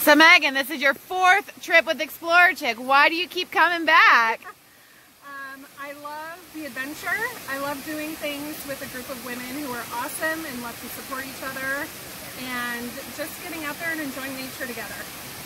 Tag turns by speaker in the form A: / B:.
A: So Megan, this is your 4th trip with Explorer Chick. Why do you keep coming back?
B: I love the adventure. I love doing things with a group of women who are awesome and love to support each other, and just getting out there and enjoying nature together.